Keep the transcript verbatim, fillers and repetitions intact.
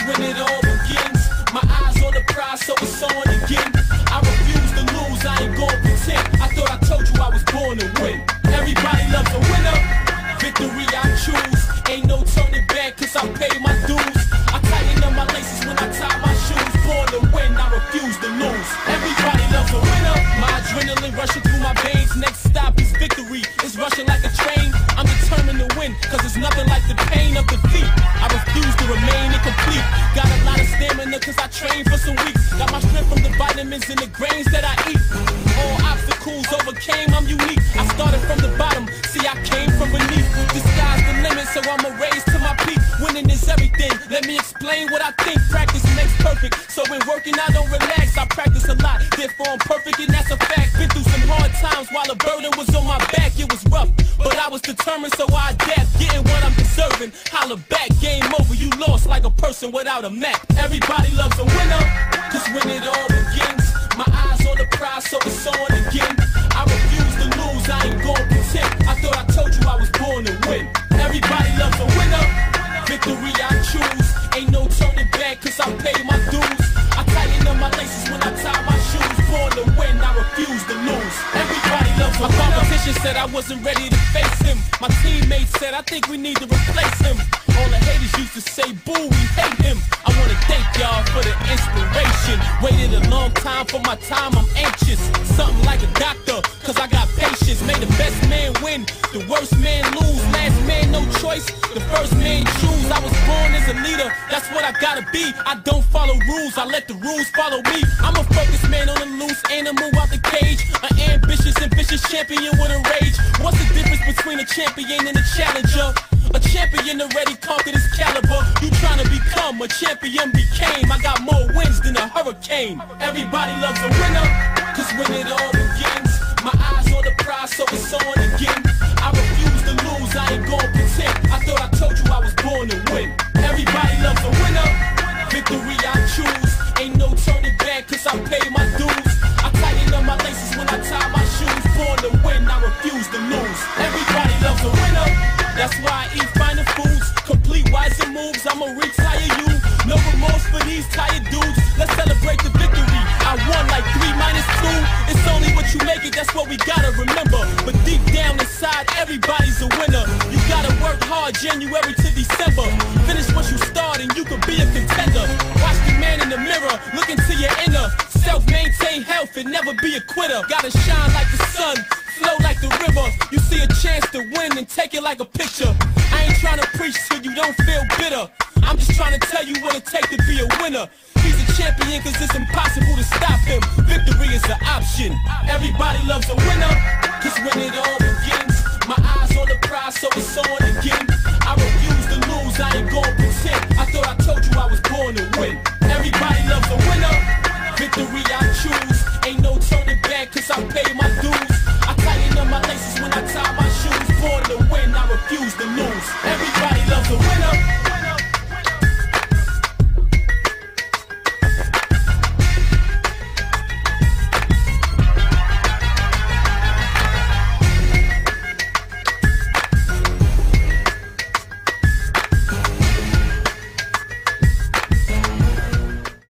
when it all begins. My eyes on the prize, so it's on again. I refuse to lose, I ain't gon' pretend. I thought I told you I was born to win. Everybody loves a winner. Victory I choose. Ain't no turning back, cause I paid my dues. I tighten up my laces when I tie my shoes. Born to win, I refuse to lose. Everybody loves a winner. My adrenaline rushing through my veins. Next stop is victory. It's rushing like a train. I'm determined to win, cause it's nothing like the pain of defeat. I refuse to remain incomplete. Got a lot of stamina cause I trained for some weeks. Got my strength from the vitamins and the grains that I eat. All obstacles overcame, I'm unique. I started from the bottom, see I came from beneath. The sky's the limit, so I'ma raise to my peak. Winning is everything, let me explain what I think. Practice makes perfect, so when working I don't relax. I practice a lot, therefore I'm perfect and that's a fact. Been through some hard times while the burden was on my back. It was rough, but I was determined, so I adapt. Getting what I'm deserving, holla back. Game over, you lost like a person without a map. Everybody loves a winner, cause when it all begins. My eyes on the prize, so it's on again. I refuse to lose, I ain't gon' pretend. I thought I told you I was born to win. Everybody loves a winner. Victory I choose. Ain't no turning back, cause I paid my dues. I tighten up my laces when I tie my shoes. Born to win, I refuse to lose. Everybody loves a winner. My competition said I wasn't ready to face him. My teammates said I think we need to replace him. All the haters used to say, boo, we hate him. I wanna thank y'all for the inspiration. Waited a long time for my time, I'm anxious. Something like a doctor, cause I got patience. May the best man win, the worst man lose. Last man no choice, the first man choose. I was born as a leader, that's what I gotta be. I don't follow rules, I let the rules follow me. I'm a focused man on the loose, animal out the cage. An ambitious and vicious champion with a rage. What's the difference between a champion and a challenger? A champion already conquered his caliber. You tryna become a champion became. I got more wins than a hurricane. Everybody loves a winner, cause when it all begins. My eyes on the prize, so it's on again. I refuse to lose, I ain't gon' pretend. I thought I told you I was born to win. Everybody loves a winner. Victory I choose. Ain't no turning back, cause I paid my dues. I tighten up my laces when I tie my shoes. Born to win, I refuse to lose. Everybody loves a winner. That's why I eat finer foods, complete wiser moves. I'ma retire you. No remorse for these tired dudes. Let's celebrate the victory. I won like three minus two. It's only what you make it, that's what we gotta remember. But deep down inside, everybody's a winner. You gotta work hard January to December. Finish what you start and you could be a contender. Watch the man in the mirror, look into your inner self, maintain health and never be a quitter. Gotta shine like the sun, flow like the river. You see a chance to win and take it like a picture. I ain't trying to preach so you don't feel bitter. I'm just trying to tell you what it takes to be a winner. He's a champion cause it's impossible to stop him. Victory is an option. Everybody loves a winner, cause when it all begins.